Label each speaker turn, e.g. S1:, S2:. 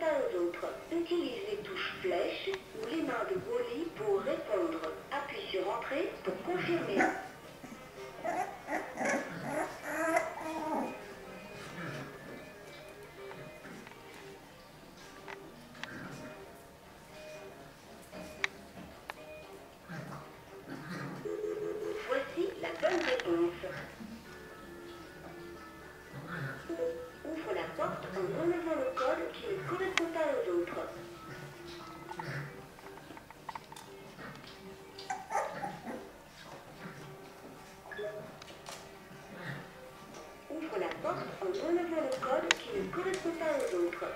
S1: pas aux autres. Utilise les touches flèches ou les mains de Wally pour répondre. Appuie sur Entrée pour confirmer. Voici la bonne réponse. Ouvre la porte en enlevant le code qui ne correspond pas aux autres. Ouvre la porte en enlevant le code qui ne correspond pas aux autres.